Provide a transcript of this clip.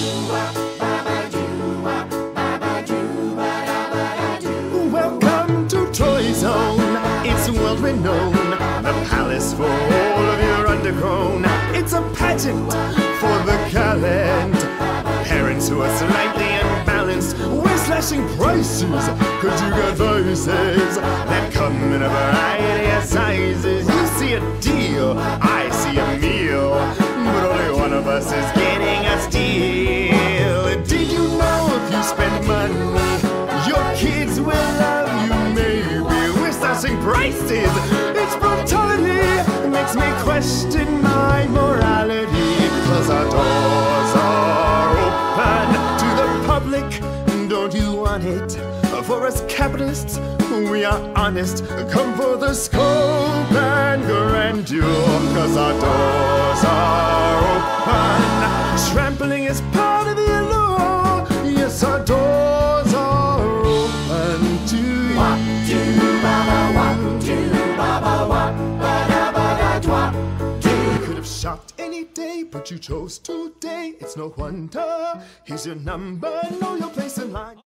Welcome to Toy Zone. It's world renowned. The palace for all of your undergrown. It's a pageant for the gallant. Parents who are slightly unbalanced. We're slashing prices, cause you got voices that come in a variety of sizes. You see a deal, I see a meal, but only one of us is getting a steal. Did you know if you spend money, your kids will love you maybe? We're slashing prices, it's brutality. It makes me question my morality, cause our doors are open to the public. Don't you want it? For us capitalists, we are honest. Come for the scope and grandeur, cause our doors are open. Trampling is part of the allure. Yes, our doors are open to you. You could have shopped any day, but you chose today. It's no wonder. Here's your number, know your place in line.